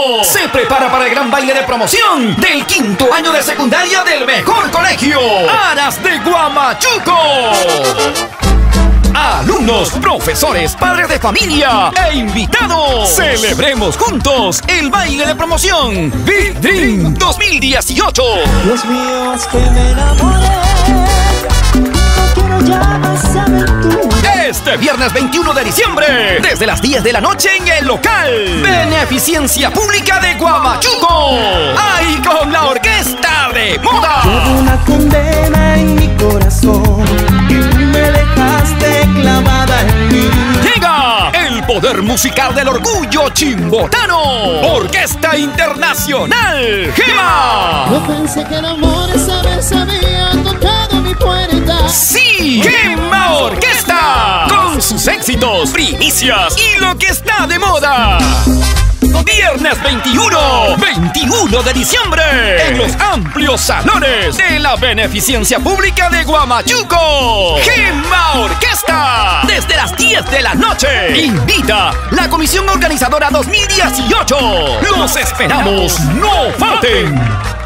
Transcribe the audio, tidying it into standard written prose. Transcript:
se prepara para el gran baile de promoción del 5º año de secundaria del mejor colegio, Aras de Huamachuco. Alumnos, profesores, padres de familia e invitados. Celebremos juntos el baile de promoción Big Dream 2018. Dios mío, es que me enamoré. No quiero ya más aventura. Este viernes 21 de diciembre, desde las 10 de la noche en el local Beneficencia Pública de Huamachuco. ¡Ahí con la orquesta de moda! Llevo una condena en mi corazón que tú me dejaste clavada en mí. Llega el poder musical del orgullo chimbotano, Orquesta Internacional Gema. No pensé que el amor esa vez había tocado mi puerta. ¡Sí! ¡Gema Orquesta! Con sus éxitos, primicias y lo que está de moda. Viernes 21 de diciembre, en los amplios salones de la Beneficencia Pública de Huamachuco. Gema Orquesta, desde las 10 de la noche. Invita la Comisión Organizadora 2018. Los esperamos, no falten.